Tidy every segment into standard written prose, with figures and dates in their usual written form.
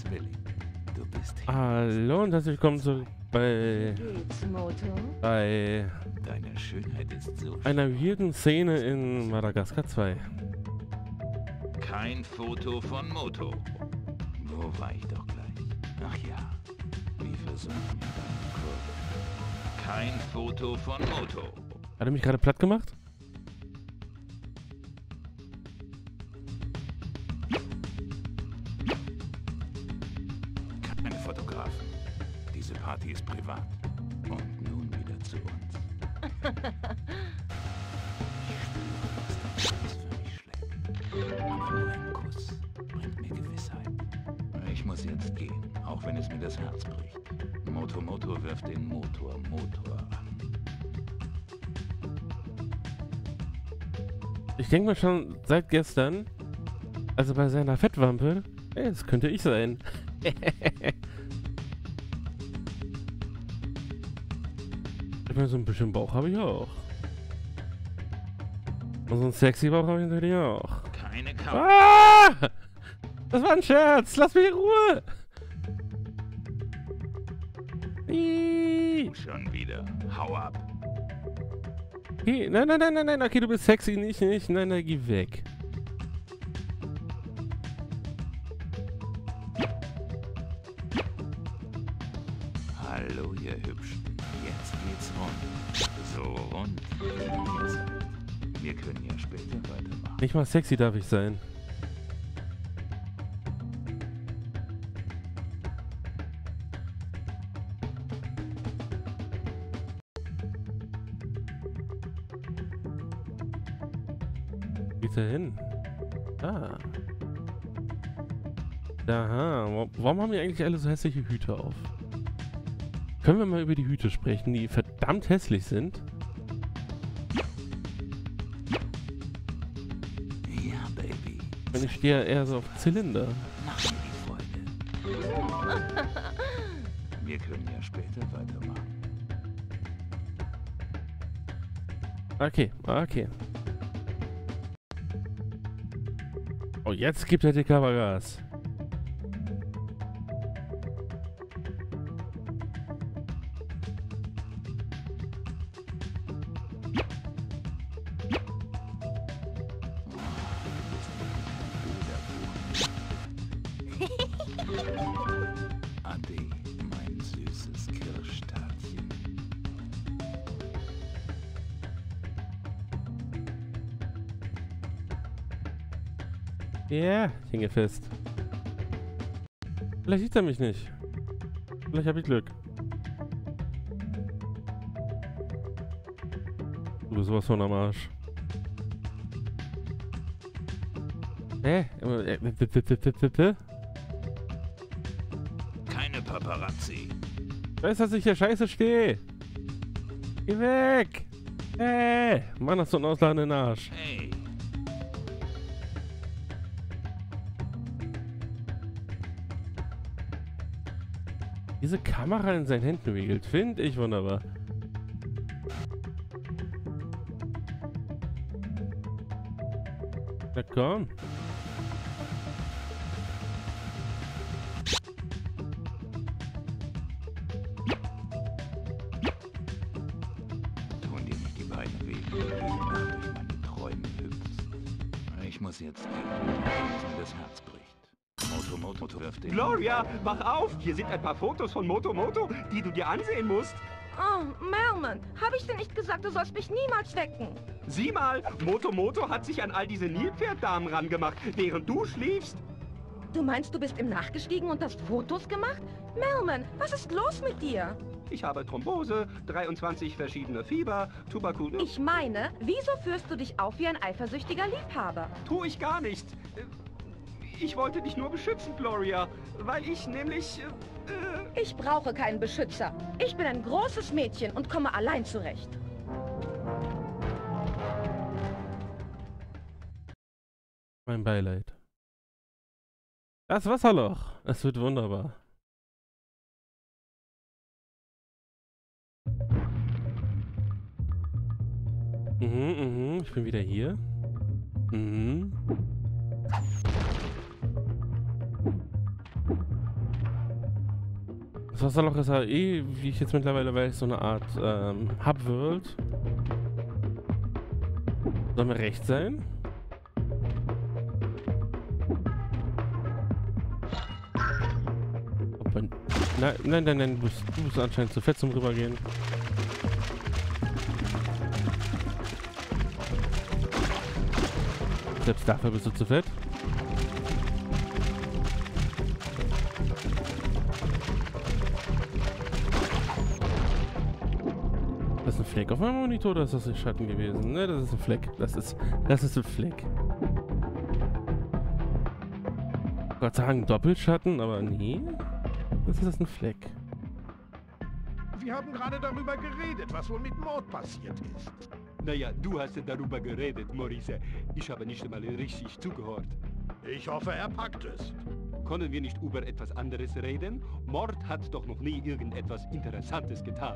Zwilling. Du bist Hallo und herzlich willkommen zurück bei Deine Schönheit ist so einer weirden Szene in Madagaskar 2. Kein Foto von Moto. Wo war ich doch gleich? Ach ja, wie versunken in deinem Kurve. Kein Foto von Moto. Hat er mich gerade platt gemacht? Keine Fotografen. Diese Party ist privat. Und nun wieder zu uns. Ich spüre, dass das alles für mich schlägt. Aber nur ein Kuss bringt mir Gewissheit. Ich muss jetzt gehen, auch wenn es mir das Herz bricht. Moto wirft den Motor an. Ich denke mal schon seit gestern, also bei seiner Fettwampe, ey, das könnte ich sein. Ich meine, so ein bisschen Bauch habe ich auch. Und so einen sexy Bauch habe ich natürlich auch. Keine Couch. Ah! Das war ein Scherz! Lass mich in Ruhe! Schon wieder. Hau ab. Okay, nein, okay, du bist sexy, nicht, nein, geh weg. Hallo, ihr Hübschen. Jetzt geht's rund. So rund, wie ihr seid. Wir können ja später weitermachen. Nicht mal sexy darf ich sein. Geht's da hin? Ah. Aha. Warum haben die eigentlich alle so hässliche Hüte auf? Können wir mal über die Hüte sprechen, die verdammt hässlich sind? Ja, Baby. Und ich stehe eher so auf Zylinder. Mach mir die Freude. Wir können ja später weitermachen. Okay. Oh, jetzt gibt er die Covergas. Ade, mein süßes Kirschtatchen. Ja, ich hänge fest. Vielleicht sieht er mich nicht. Vielleicht habe ich Glück. Du bist sowas von am Arsch. Keine Paparazzi. Ich weiß, dass ich hier scheiße stehe. Geh weg. Mann, hast du einen ausladenden Arsch. Hey, Diese Kamera in seinen Händen wiegelt, finde ich wunderbar. Na komm. tun dir nicht die Beine weh, wenn du jede Nacht durch meine Träume hüpfst. Ich muss jetzt gehen, bis mir das Herz bricht. Moto wirft den... Gloria, wach auf! Hier sind ein paar Fotos von Moto, die du dir ansehen musst. Oh, Melman, habe ich dir nicht gesagt, du sollst mich niemals wecken? Sieh mal, Moto hat sich an all diese Nilpferddamen rangemacht, während du schliefst. Du meinst, du bist ihm nachgestiegen und hast Fotos gemacht? Melman, was ist los mit dir? Ich habe Thrombose, 23 verschiedene Fieber, Tuberkulose... Ich meine, wieso führst du dich auf wie ein eifersüchtiger Liebhaber? Tu ich gar nicht. Ich wollte dich nur beschützen, Gloria, weil ich nämlich... Ich brauche keinen Beschützer. Ich bin ein großes Mädchen und komme allein zurecht. Mein Beileid. Das Wasserloch. Es wird wunderbar. Ich bin wieder hier. Das Wasserloch ist ja eh, wie ich jetzt mittlerweile weiß, so eine Art Hub-World. Soll mir recht sein? Nein, du bist anscheinend zu fett zum Rübergehen. Selbst dafür bist du zu fett. Das ist ein Fleck auf meinem Monitor oder ist das ein Schatten gewesen? Ne, das ist ein Fleck. Das ist ein Fleck. Gott sei Dank Doppelschatten, aber nee. Das ist ein Fleck. Wir haben gerade darüber geredet, was wohl mit Maud passiert ist. Naja, du hast ja darüber geredet, Maurice. Ich habe nicht einmal richtig zugehört. Ich hoffe, er packt es. Können wir nicht über etwas anderes reden? Mord hat doch noch nie irgendetwas Interessantes getan.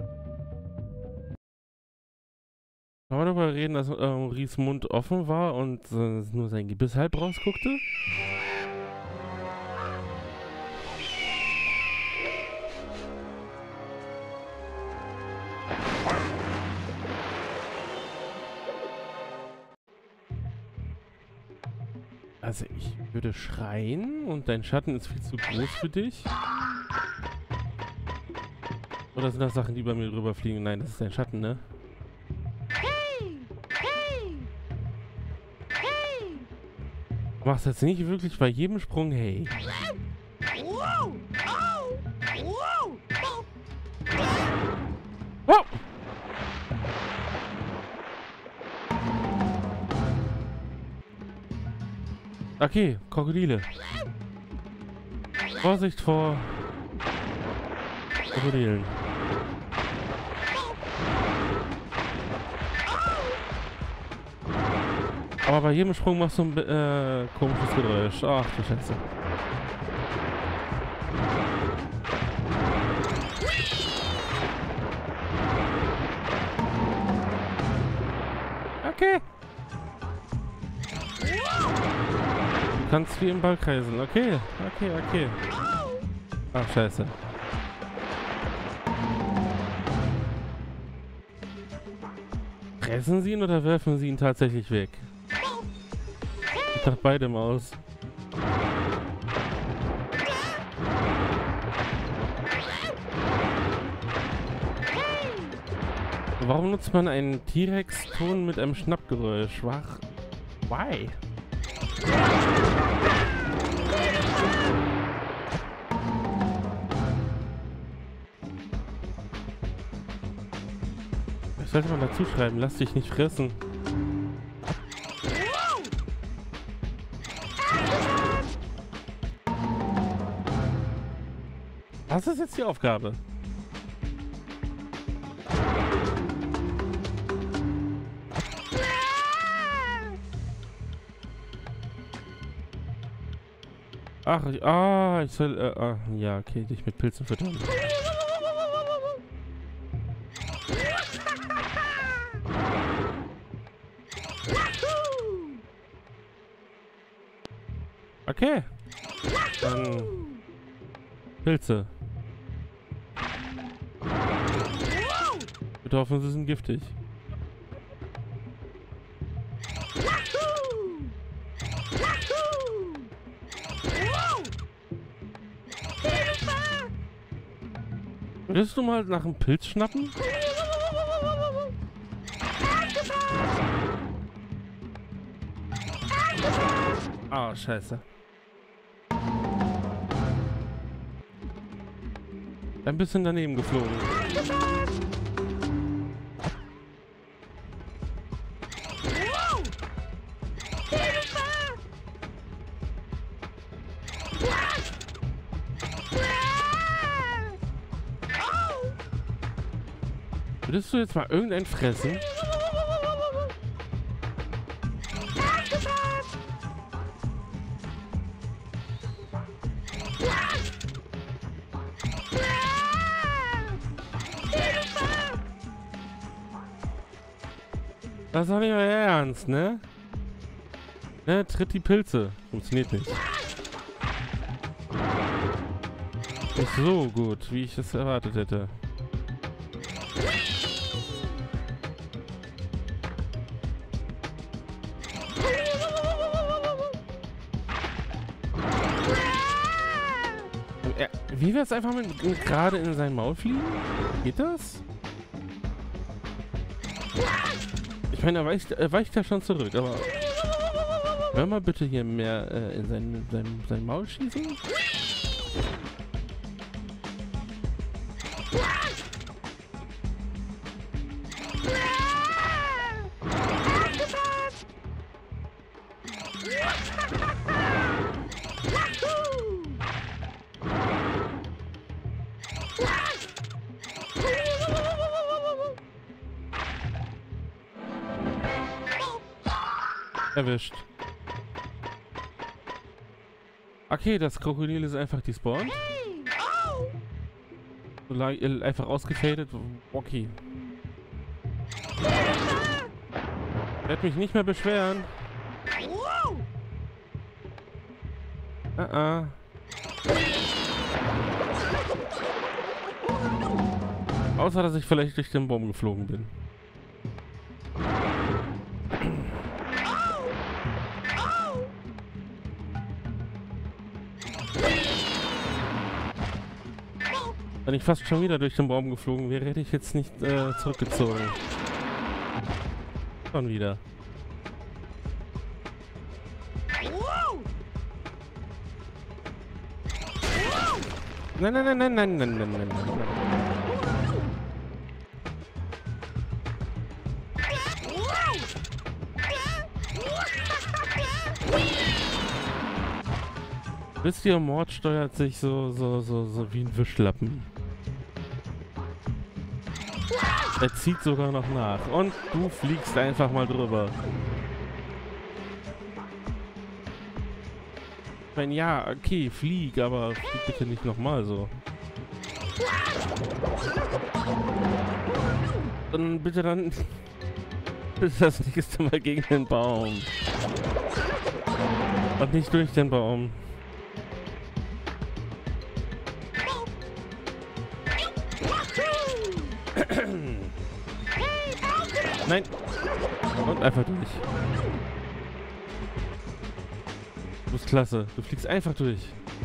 Kann man darüber reden, dass Maurice Mund offen war und nur sein Gebiss halb rausguckte? Also ich würde schreien und dein Schatten ist viel zu groß für dich. Oder sind das Sachen, die bei mir rüberfliegen? Nein, das ist dein Schatten, ne? Hey! Hey! Hey! Du machst jetzt nicht wirklich bei jedem Sprung hey. Wow! Au! Wow! Wow! Okay, Krokodile. Vorsicht vor Krokodilen. Aber bei jedem Sprung machst du ein komisches Geräusch. Ach du Scheiße. Okay. Du kannst wie im Ball kreisen. Okay, okay. Ach, scheiße. Fressen sie ihn oder werfen sie ihn tatsächlich weg? Sieht nach beidem aus. Warum nutzt man einen T-Rex-Ton mit einem Schnappgeräusch? Why? Was sollte man dazu schreiben? Lass dich nicht fressen. Was ist jetzt die Aufgabe? Ach, ich soll, ja, okay, dich mit Pilzen füttern. Okay. Dann Pilze. Bitte hoffen, sie sind giftig. Würdest du mal nach einem Pilz schnappen? Ah, scheiße. Ein bisschen daneben geflogen. Würdest du jetzt mal irgendein fressen? Das ist doch nicht euer Ernst, ne? Ne, tritt die Pilze. Funktioniert nicht. Nicht so gut, wie ich es erwartet hätte. Wie wir es einfach mit gerade in sein Maul fliegen? Geht das? Ich meine, er weicht ja schon zurück, aber... Hör mal bitte hier mehr in sein Maul schießen. Erwischt. Okay, das Krokodil ist einfach despawned. Einfach ausgefadet. Okay. Ich werde mich nicht mehr beschweren. Außer, dass ich vielleicht durch den Baum geflogen bin. Wenn ich fast schon wieder durch den Baum geflogen wäre, hätte ich jetzt nicht zurückgezogen. Schon wieder. Nein, nein, nein, nein, nein, nein, nein, nein, nein. Wisst ihr, Mord steuert sich so wie ein Wischlappen. Er zieht sogar noch nach. Und du fliegst einfach mal drüber. Ich meine, ja, okay, flieg, aber flieg bitte nicht nochmal so. Und bitte dann das nächste Mal gegen den Baum. Und nicht durch den Baum. Nein. Und einfach durch. Du bist klasse. Du fliegst einfach durch.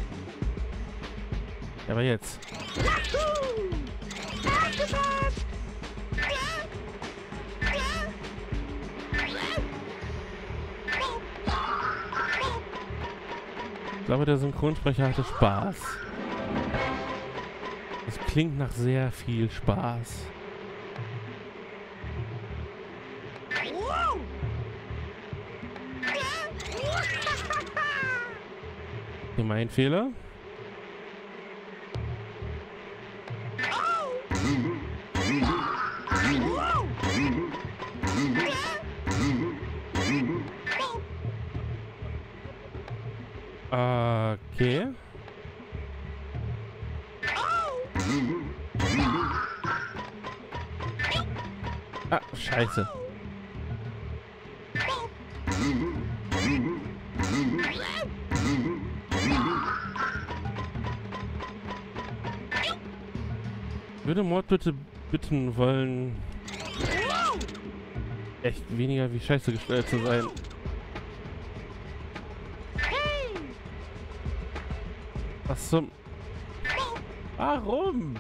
Aber jetzt. Ich glaube, der Synchronsprecher hatte Spaß. Das klingt nach sehr viel Spaß. Hier mein Fehler. Okay. Ah, scheiße. Würde Mord bitte bitten wollen, echt weniger wie scheiße gesteuert zu sein. Was zum... Warum?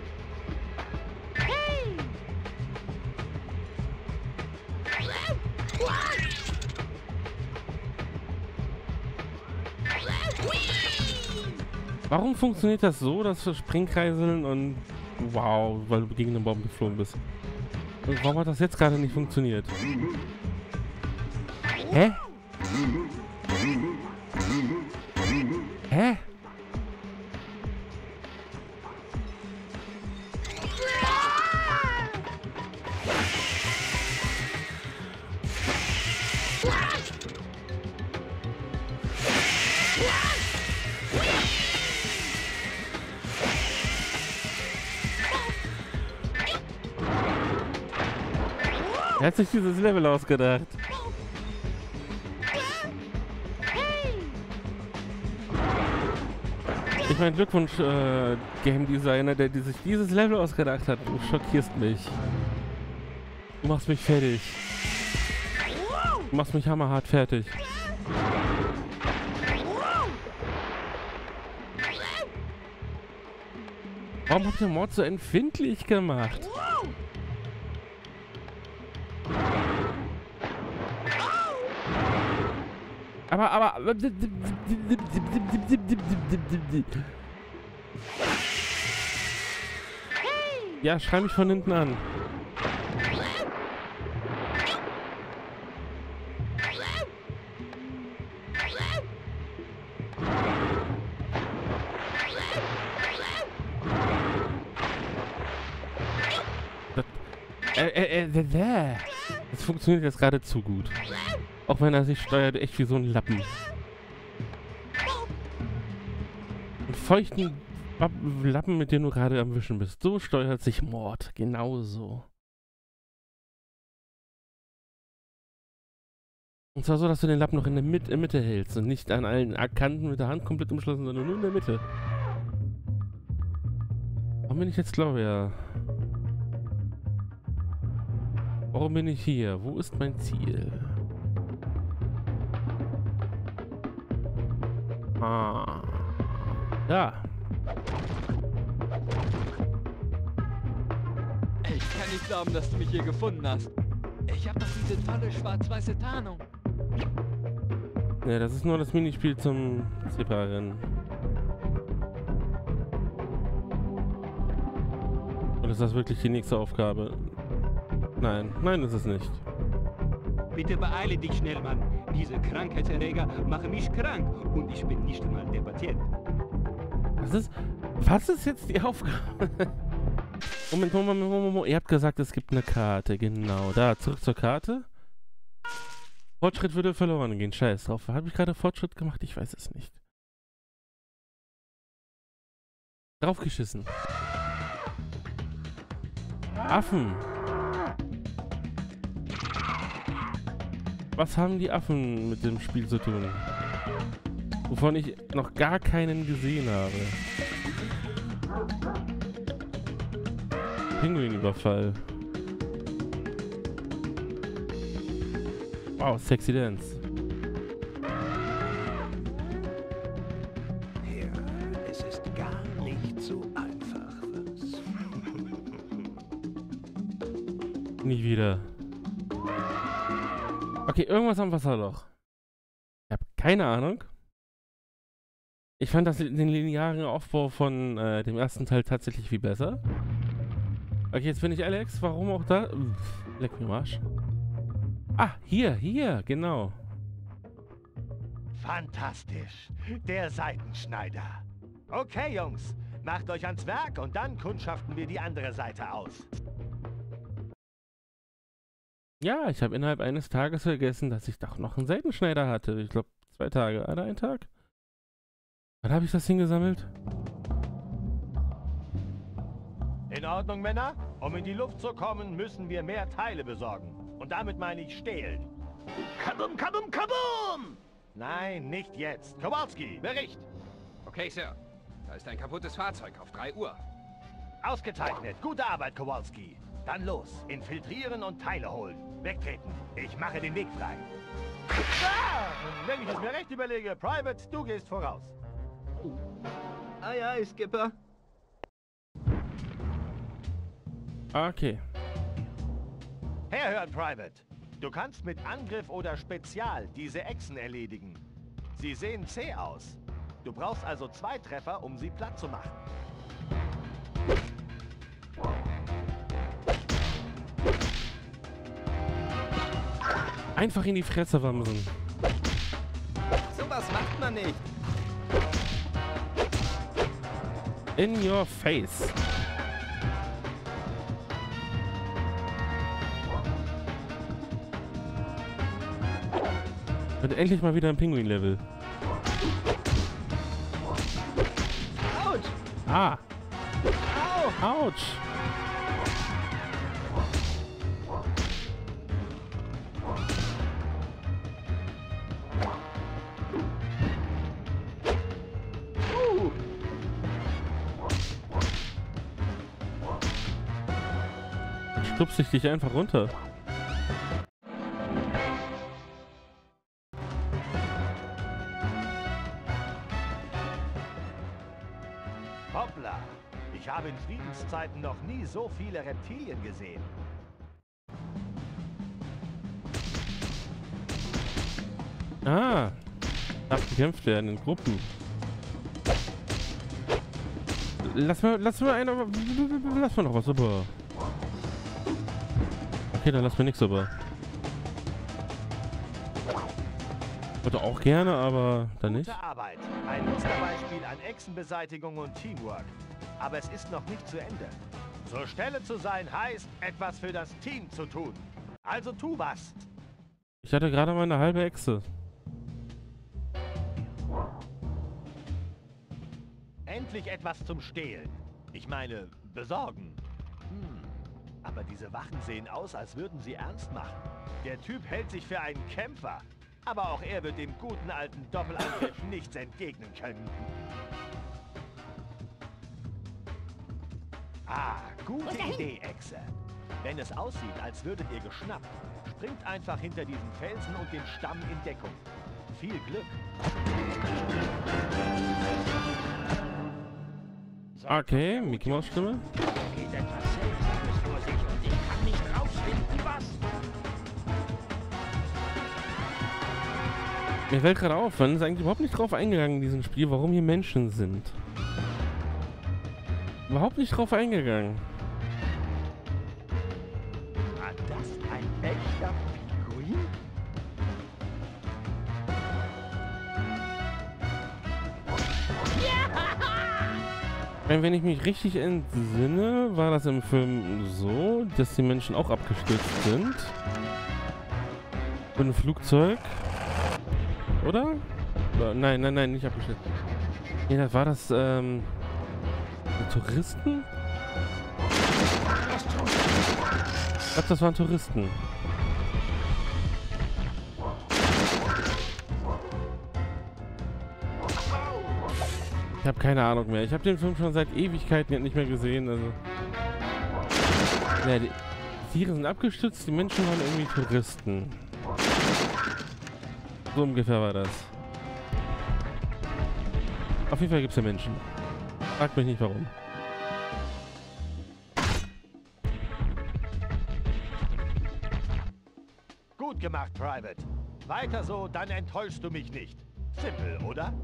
Warum funktioniert das so, dass wir Springkreiseln und... Wow, weil du gegen den Baum geflogen bist. Und warum hat das jetzt gerade nicht funktioniert? Hä? Hä? Er hat sich dieses Level ausgedacht. Ich meine, Glückwunsch, Game Designer, der sich dieses Level ausgedacht hat. Du schockierst mich. Du machst mich fertig. Du machst mich hammerhart fertig. Warum habt ihr Mord so empfindlich gemacht? Aber... Ja, schrei mich von hinten an. Das funktioniert jetzt gerade zu gut. Auch wenn er sich steuert, echt wie so ein Lappen. Einen feuchten Lappen, mit dem du gerade am Wischen bist. So steuert sich Mord. Genauso. Und zwar so, dass du den Lappen noch in der Mitte hältst und nicht an allen Kanten mit der Hand komplett umschlossen, sondern nur in der Mitte. Warum bin ich jetzt Gloria? Warum bin ich hier? Wo ist mein Ziel? Ah. Ja. Ich kann nicht glauben, dass du mich hier gefunden hast. Ich habe doch diese tolle schwarz-weiße Tarnung. Ja, das ist nur das Minispiel zum Zebra-Rennen. Und ist das wirklich die nächste Aufgabe? Nein, nein, ist es nicht. Bitte beeile dich schnell, Mann. Diese Krankheitserreger machen mich krank und ich bin nicht mal der Patient. Was ist jetzt die Aufgabe? Moment. Ihr habt gesagt, es gibt eine Karte. Genau, da, zurück zur Karte. Fortschritt würde verloren gehen. Scheiß drauf. Habe ich gerade Fortschritt gemacht? Ich weiß es nicht. Draufgeschissen. Affen. Was haben die Affen mit dem Spiel zu tun? Wovon ich noch gar keinen gesehen habe. Pinguinüberfall. Wow, sexy Dance. Ja, es ist gar nicht so einfach, was? Nie wieder. Okay, irgendwas am Wasserloch. Ich habe keine Ahnung. Ich fand den linearen Aufbau von dem ersten Teil tatsächlich viel besser. Okay, jetzt bin ich Alex. Warum auch da? Leck mir Marsch. Ah, hier, genau. Fantastisch. Der Seitenschneider. Okay, Jungs. Macht euch ans Werk und dann kundschaften wir die andere Seite aus. Ja, ich habe innerhalb eines Tages vergessen, dass ich doch noch einen Seitenschneider hatte. Ich glaube, 2 Tage oder ein Tag. Wann habe ich das hingesammelt? In Ordnung, Männer? Um in die Luft zu kommen, müssen wir mehr Teile besorgen. Und damit meine ich stehlen. Kabum, kabum, kabum! Nein, nicht jetzt. Kowalski, Bericht. Okay, Sir. Da ist ein kaputtes Fahrzeug auf 3 Uhr. Ausgezeichnet. Gute Arbeit, Kowalski. Dann los. Infiltrieren und Teile holen. Wegtreten. Ich mache den Weg frei. Ah, wenn ich es mir recht überlege, Private, du gehst voraus. Aye, aye, Skipper. Okay. Herhören, Private. Du kannst mit Angriff oder Spezial diese Echsen erledigen. Sie sehen zäh aus. Du brauchst also 2 Treffer, um sie platt zu machen. Einfach in die Fresse wamsen. Sowas macht man nicht. In your face. Und endlich mal wieder ein Pinguin-Level. Autsch! Ah! Au! Autsch! stupse ich dich einfach runter. Hoppla! Ich habe in Friedenszeiten noch nie so viele Reptilien gesehen. Ah, darf gekämpft werden in Gruppen. Lass mal noch was, super. Okay, dann lass mir nichts, super. Würde auch gerne, aber dann nicht. Gute Arbeit. Ein Musterbeispiel an Echsenbeseitigung und Teamwork. Aber es ist noch nicht zu Ende. Zur Stelle zu sein heißt, etwas für das Team zu tun. Also tu was. Ich hatte gerade mal eine halbe Echse. Endlich etwas zum Stehlen. Ich meine, besorgen. Aber diese Wachen sehen aus, als würden sie ernst machen. Der Typ hält sich für einen Kämpfer. Aber auch er wird dem guten alten Doppelangriff nichts entgegnen können. Ah, gute Idee, Echse. Wenn es aussieht, als würdet ihr geschnappt, springt einfach hinter diesen Felsen und den Stamm in Deckung. Viel Glück. Okay, Mickey Maus Stimme. Geht etwas Seltsames vor sich und ich kann nicht rausfinden, was. Mir fällt gerade auf, man ist eigentlich überhaupt nicht drauf eingegangen in diesem Spiel, warum hier Menschen sind. Überhaupt nicht drauf eingegangen. War das ein echter Pinguin? Wenn ich mich richtig entsinne, war das im Film so, dass die Menschen auch abgestürzt sind. Von einem Flugzeug. Oder? Nein, nicht abgestürzt. Nee, das war das, Touristen? Ich glaube, das waren Touristen. Ich habe keine Ahnung mehr. Ich habe den Film schon seit Ewigkeiten nicht mehr gesehen. Also, ja, die Tiere sind abgestürzt, die Menschen waren irgendwie Touristen. So ungefähr war das. Auf jeden Fall gibt es ja Menschen. Fragt mich nicht warum. Gut gemacht, Private. Weiter so, dann enttäuschst du mich nicht. Simpel, oder?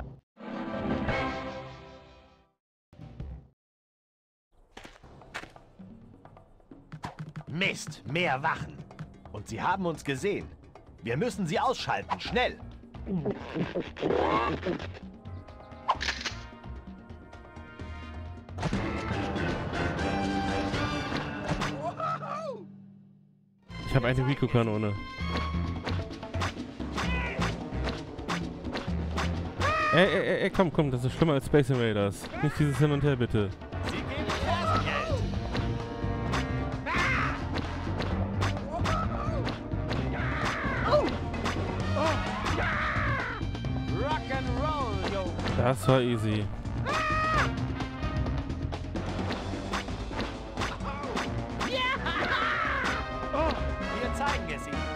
Mist, mehr Wachen. Und sie haben uns gesehen. Wir müssen sie ausschalten, schnell. Ich habe eine Rico-Kanone. Ey, komm, das ist schlimmer als Space Invaders. Nicht dieses Hin und Her, bitte. Sie geben Ferngeld. Rock'n'Roll, yo. Das war easy. Wir zeigen es ihnen.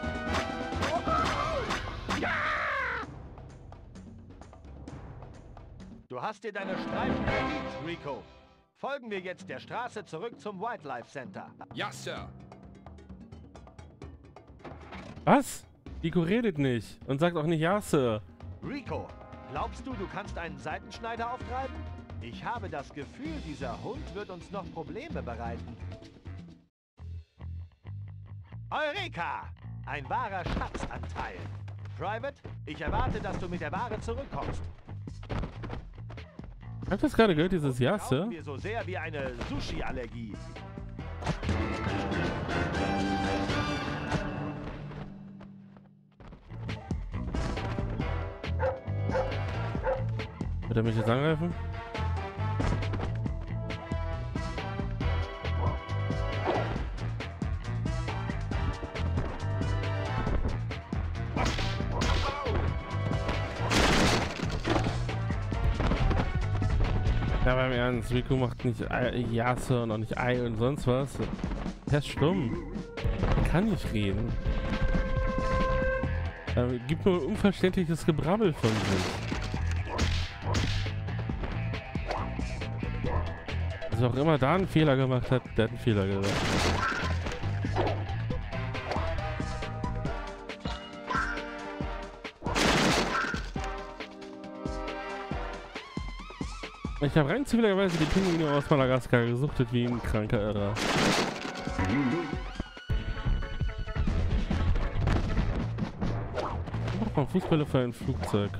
Du hast dir deine Streifen verdient, Rico. Folgen wir jetzt der Straße zurück zum Wildlife Center. Ja, Sir. Was? Rico redet nicht und sagt auch nicht ja, Sir. Rico, glaubst du, du kannst einen Seitenschneider auftreiben? Ich habe das Gefühl, dieser Hund wird uns noch Probleme bereiten. Eureka! Ein wahrer Schatzanteil. Private, ich erwarte, dass du mit der Ware zurückkommst. Habt ihr das gerade gehört, dieses Ja, Sir? Brauchen wir so sehr wie eine Sushi-Allergie. Wird er mich jetzt angreifen? Ja, beim Ernst, Rico macht nicht Ja, Sir und auch nicht Ei und sonst was. Er ist stumm. Er kann nicht reden. Er gibt nur unverständliches Gebrabbel von sich. Was auch immer da einen Fehler gemacht hat, der hat einen Fehler gemacht. Ich habe rein zufälligerweise die Pinguine aus Madagaskar gesuchtet wie ein kranker Irrer. Mach mal Fußbälle für ein Flugzeug.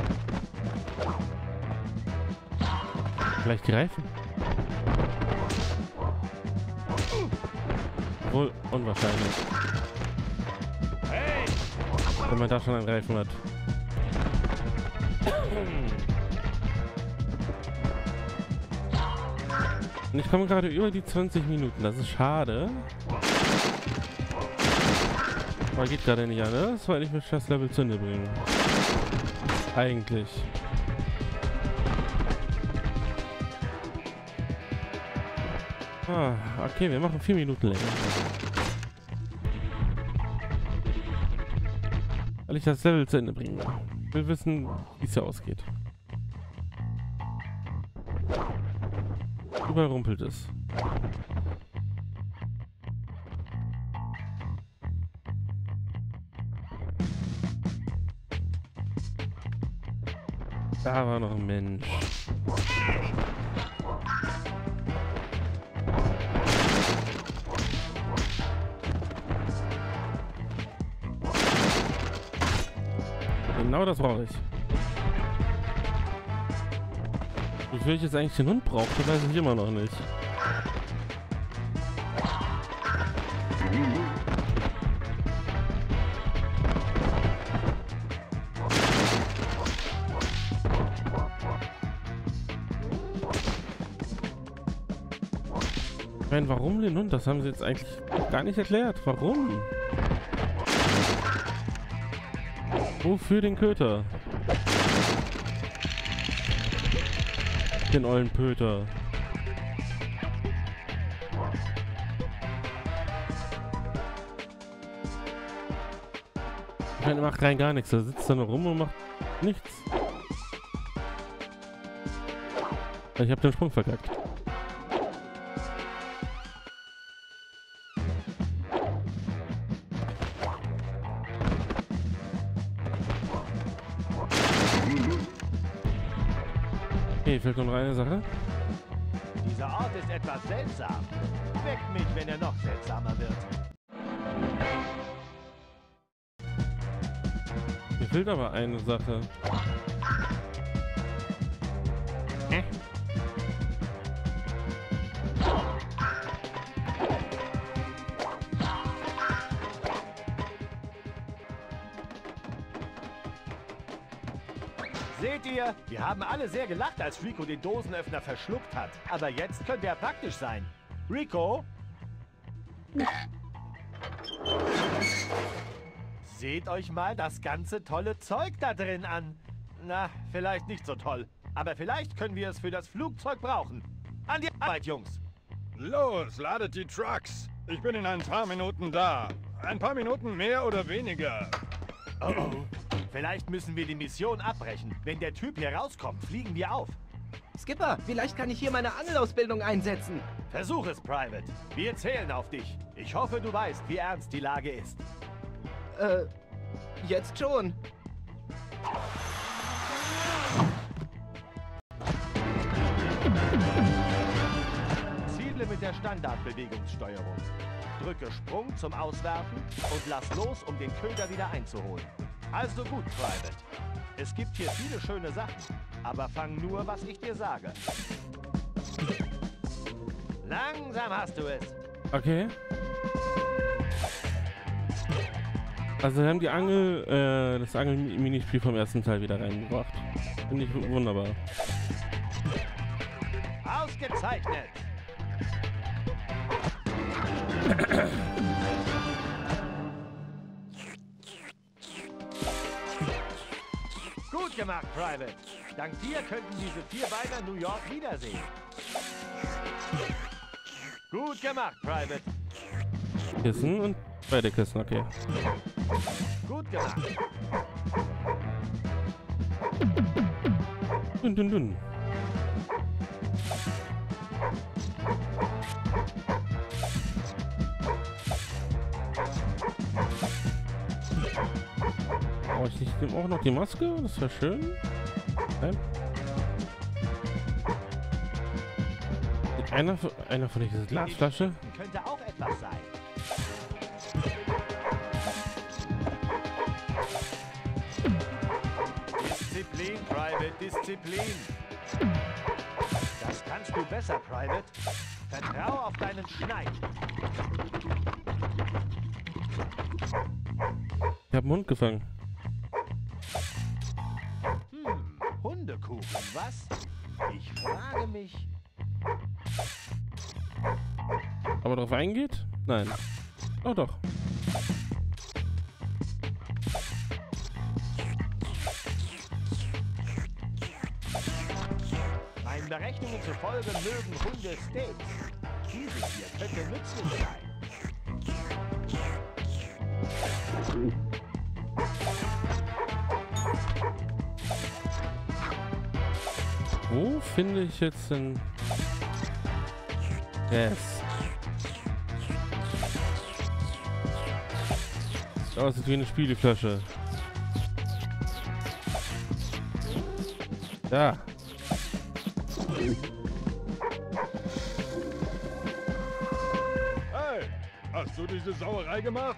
Vielleicht die Reifen? Wohl unwahrscheinlich. Wenn man da schon einen Reifen hat. Und ich komme gerade über die 20 Minuten. Das ist schade. Aber geht gerade nicht anders, weil ich mich das Level zu Ende bringe. Eigentlich. Ah, okay, wir machen 4 Minuten länger. Weil ich das Level zu Ende bringe. Ich will wissen, wie es hier ausgeht. Überall rumpelt es. Da war noch ein Mensch. Genau das brauche ich. Wofür ich jetzt eigentlich den Hund brauche, weiß ich immer noch nicht. Ich meine, warum den Hund? Das haben sie jetzt eigentlich gar nicht erklärt. Warum? Wofür den Köter? Den ollen Pöter. Ich meine, er macht rein gar nichts. Er sitzt da nur rum und macht nichts. Ich habe den Sprung verkackt. Okay, fehlt nur eine Sache. Dieser Ort ist etwas seltsam. Weckt mich, wenn er noch seltsamer wird. Mir fehlt aber eine Sache. Seht ihr? Wir haben alle sehr gelacht, als Rico den Dosenöffner verschluckt hat. Aber jetzt könnte er praktisch sein. Rico? Seht euch mal das ganze tolle Zeug da drin an. Na, vielleicht nicht so toll. Aber vielleicht können wir es für das Flugzeug brauchen. An die Arbeit, Jungs. Los, ladet die Trucks. Ich bin in ein paar Minuten da. Ein paar Minuten mehr oder weniger. Oh, oh. Vielleicht müssen wir die Mission abbrechen. Wenn der Typ hier rauskommt, fliegen wir auf. Skipper, vielleicht kann ich hier meine Angelausbildung einsetzen. Versuch es, Private. Wir zählen auf dich. Ich hoffe, du weißt, wie ernst die Lage ist. Jetzt schon. Ziele mit der Standardbewegungssteuerung. Drücke Sprung zum Auswerfen und lass los, um den Köder wieder einzuholen. Also gut, Private. Es gibt hier viele schöne Sachen, aber fang nur, was ich dir sage. Langsam hast du es. Okay. Also wir haben die Angel, das Angel-Minispiel vom ersten Teil wieder reingebracht. Finde ich wunderbar. Ausgezeichnet. Gut gemacht, Private. Dank dir könnten diese Vierbeiner New York wiedersehen. Gut gemacht, Private. Kissen und beide Kissen, okay. Gut gemacht. Dünn, dünn, dünn. Oh, ich nehme auch noch die Maske, das wäre schön. Nein. Einer von dieser Glasflasche. Könnte auch etwas sein. Disziplin, Private, Disziplin. Das kannst du besser, Private. Vertrau auf deinen Schneid. Ich habe einen Hund gefangen. Hundekuchen, was? Ich frage mich... Aber darauf eingeht? Nein. Oh doch. Meinen Berechnungen zufolge mögen Hunde Steaks. Dieses hier könnte nützlich sein. Wo finde ich jetzt denn... Yes. Oh, das ist wie eine Spieleflasche. Ja. Hey, hast du diese Sauerei gemacht?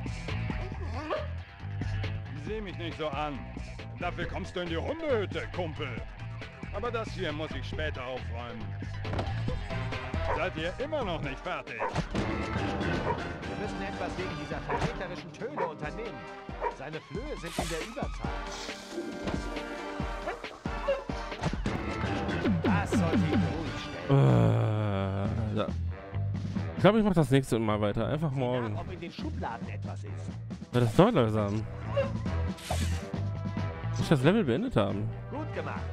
Sieh mich nicht so an. Dafür kommst du in die Hundehütte, Kumpel. Aber das hier muss ich später aufräumen. Seid ihr immer noch nicht fertig? Wir müssen etwas wegen dieser verräterischen Töne unternehmen. Seine Flöhe sind in der Überzahl. Das sollte ihn ruhig stellen. Ja. Ich glaube, ich mache das nächste Mal weiter. Einfach morgen. Nach, ob in den Schubladen etwas ist. Weil das dauert langsam. Ich das Level beendet haben. Gut gemacht.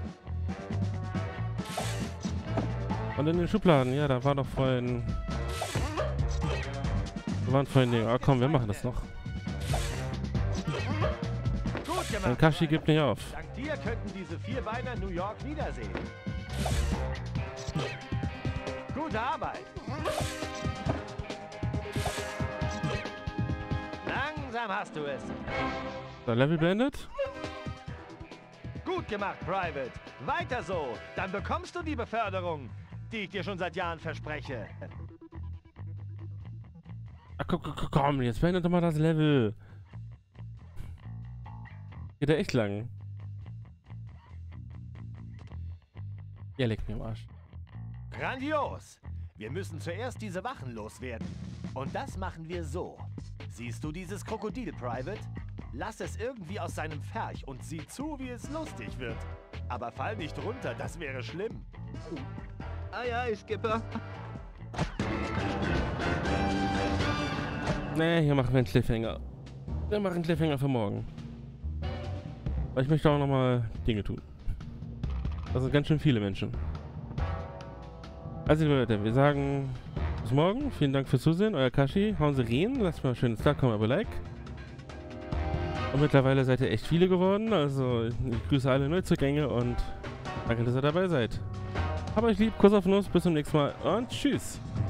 Und in den Schubladen, ja, da war doch vorhin... Da waren vorhin Dinge. Ah, komm, wir machen das noch. Gut gemacht. Mein Kashi gibt nicht auf. Dank dir könnten diese Vierbeiner New York wiedersehen. Gute Arbeit. Langsam hast du es. Da Level beendet? Gut gemacht, Private. Weiter so. Dann bekommst du die Beförderung, die ich dir schon seit Jahren verspreche. Ach, komm, jetzt beendet doch mal das Level. Geht ja echt lang. Ja, leck mir am Arsch. Grandios. Wir müssen zuerst diese Wachen loswerden. Und das machen wir so. Siehst du dieses Krokodil, Private? Lass es irgendwie aus seinem Pferch und sieh zu, wie es lustig wird. Aber fall nicht runter, das wäre schlimm. Aye, aye, Skipper. Nee, hier machen wir einen Cliffhanger. Wir machen einen Cliffhanger für morgen. Weil ich möchte auch nochmal Dinge tun. Das sind ganz schön viele Menschen. Also Leute, wir sagen bis morgen. Vielen Dank fürs Zusehen. Euer Kashi. Hauen Sie rein. Lasst mal ein schönes Like, Kommentar, Like. Und mittlerweile seid ihr echt viele geworden. Also ich grüße alle Neuzugänge und danke, dass ihr dabei seid. Hab euch lieb. Kuss auf Nuss. Bis zum nächsten Mal und tschüss.